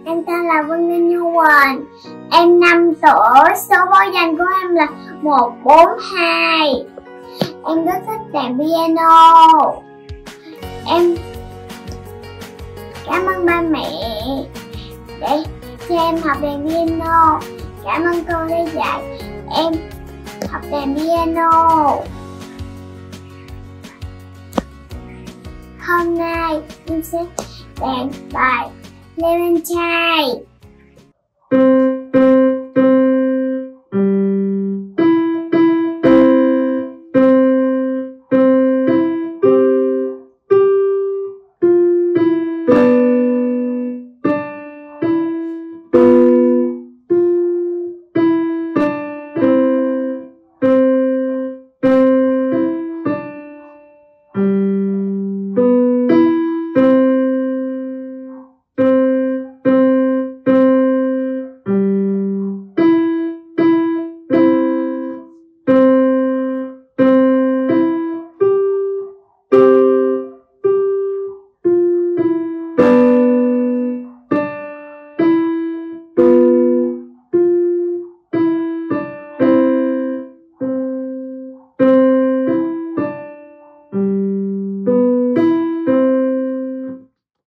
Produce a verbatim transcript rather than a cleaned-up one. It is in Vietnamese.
Em tên là Vân Ninh Nhu Quỳnh. Em năm tuổi. Số báo danh của em là một bốn hai. Em rất thích đàn piano. Em cảm ơn ba mẹ để cho em học đàn piano. Cảm ơn cô đã dạy em học đàn piano. Hôm nay em sẽ đàn bài Leo Lên Trai. Thank you.